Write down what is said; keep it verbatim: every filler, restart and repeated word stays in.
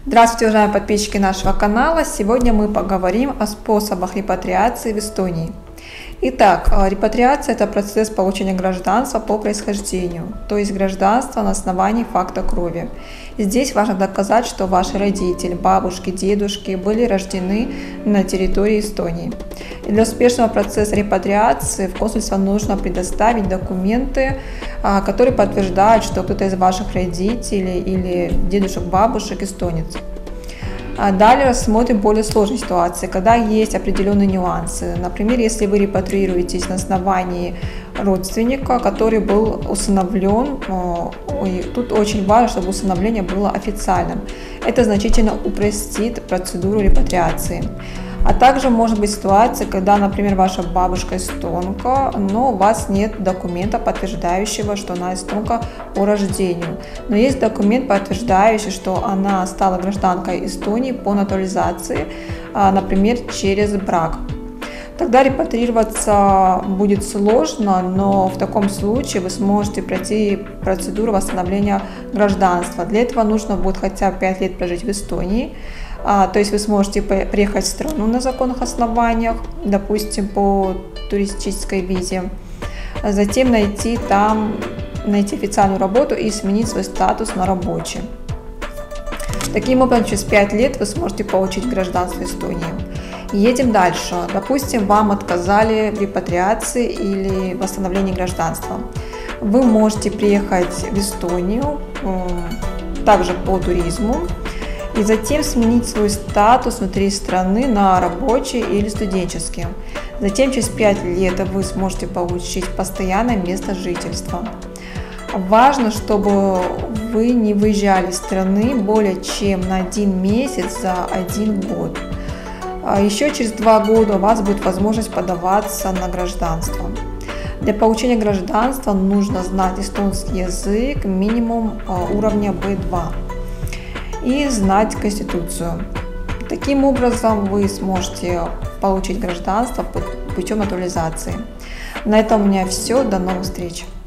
Здравствуйте, уважаемые подписчики нашего канала! Сегодня мы поговорим о способах репатриации в Эстонии. Итак, репатриация – это процесс получения гражданства по происхождению, то есть гражданство на основании факта крови. Здесь важно доказать, что ваши родители, бабушки, дедушки были рождены на территории Эстонии. И для успешного процесса репатриации в консульство нужно предоставить документы, которые подтверждают, что кто-то из ваших родителей или дедушек, бабушек эстонец. Далее рассмотрим более сложные ситуации, когда есть определенные нюансы. Например, если вы репатриируетесь на основании родственника, который был усыновлен, тут очень важно, чтобы усыновление было официальным. Это значительно упростит процедуру репатриации. А также может быть ситуация, когда, например, ваша бабушка эстонка, но у вас нет документа, подтверждающего, что она эстонка по рождению. Но есть документ, подтверждающий, что она стала гражданкой Эстонии по натурализации, например, через брак. Тогда репатрироваться будет сложно, но в таком случае вы сможете пройти процедуру восстановления гражданства. Для этого нужно будет хотя бы пять лет прожить в Эстонии. А, то есть вы сможете приехать в страну на законных основаниях, допустим, по туристической визе, а затем найти там, найти официальную работу и сменить свой статус на рабочий. Таким образом, через пять лет вы сможете получить гражданство Эстонии. Едем дальше. Допустим, вам отказали в репатриации или восстановлении гражданства. Вы можете приехать в Эстонию также по туризму, и затем сменить свой статус внутри страны на рабочий или студенческий. Затем через пять лет вы сможете получить постоянное место жительства. Важно, чтобы вы не выезжали из страны более чем на один месяц за один год. Еще через два года у вас будет возможность подаваться на гражданство. Для получения гражданства нужно знать эстонский язык минимум уровня бэ два. И знать Конституцию. Таким образом вы сможете получить гражданство путем натурализации. На этом у меня все. До новых встреч!